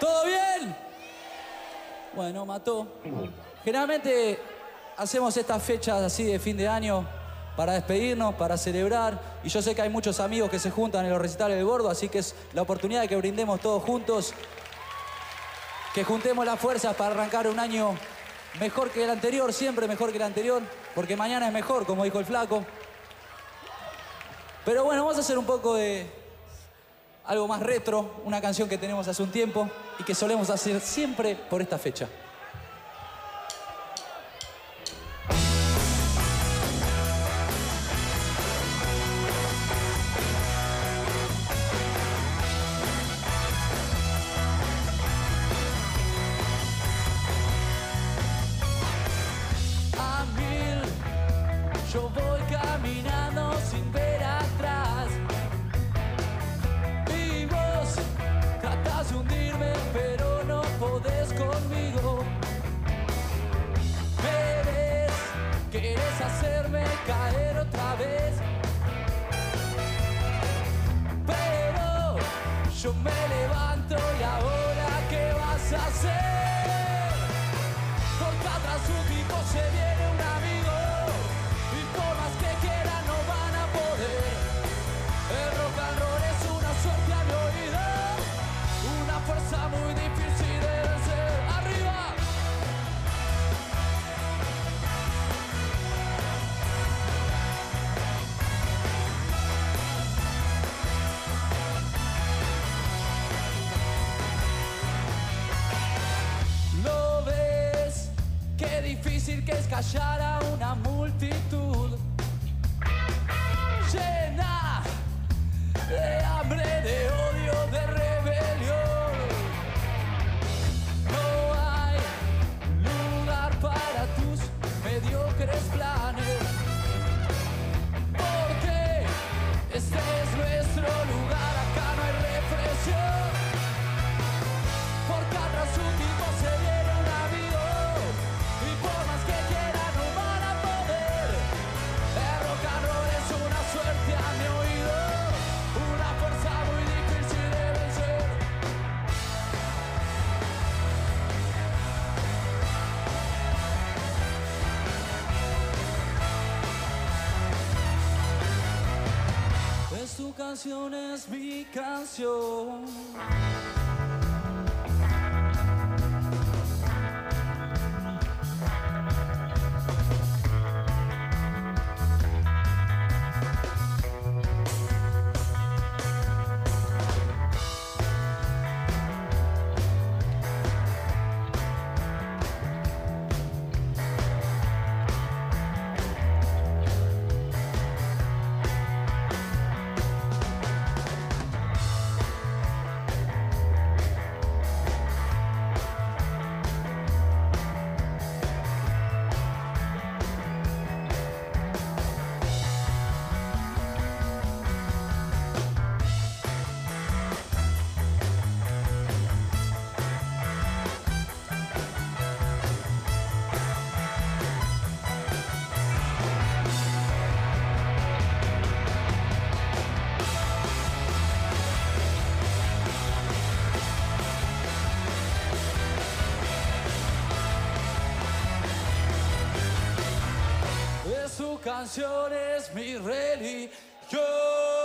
¿Todo bien? Bueno, mató. Generalmente hacemos estas fechas así de fin de año para despedirnos, para celebrar. Y yo sé que hay muchos amigos que se juntan en los recitales del Gordo, así que es la oportunidad de que brindemos todos juntos, que juntemos las fuerzas para arrancar un año mejor que el anterior, siempre mejor que el anterior, porque mañana es mejor, como dijo el Flaco. Pero bueno, vamos a hacer un poco de algo más retro, una canción que tenemos hace un tiempo y que solemos hacer siempre por esta fecha. A mil, yo voy caminando sin ver atrás. Y vos tratás de hundirme, pero no podés conmigo. Me ves, querés hacerme caer otra vez. Pero yo me levanto y ahora ¿qué vas a hacer? Porque atrás un tipo se viene un amigo y por más que quieran no van a poder. El rock and roll es una suerte a mi oído, una fuerza muy difícil de vencer. ¡Arriba! ¿Lo ves? Qué difícil que es callar a una multitud llena de hambre, de odio, de rebelión. No hay lugar para tus mediocres planes, porque este es nuestro lugar, acá no hay represión. Porque atrás un tipo se viene un amigo y por más que quieran no van a poder. El rock and roll es una suerte a mi oído, una fuerza muy difícil de vencer. Es tu canción, es mi canción. Su canción es mi religión.